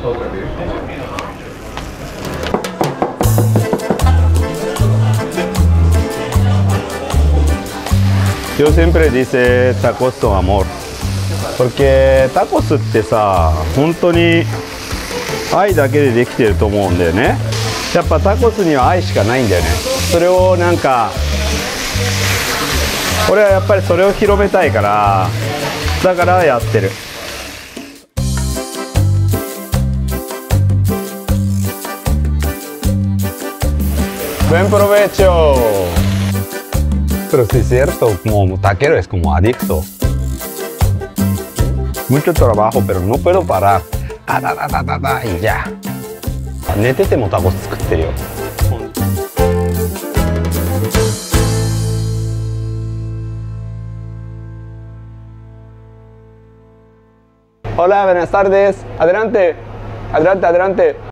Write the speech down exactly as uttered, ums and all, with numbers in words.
Yo siempre dice tacos con amor, porque tacosってさ、本当に愛だけでできてると思うんだよね。やっぱタコスには愛しかないんだよね。それをなんか俺はやっぱりそれを広めたいから、だからやってる。Buen provecho. Pero sí es cierto, como taquero es como adicto. Mucho trabajo, pero no puedo parar. Ah, da, da, da, da, da, y ya. 寝ててもタコス作ってるよ。Hola, buenas tardes. Adelante, adelante, adelante.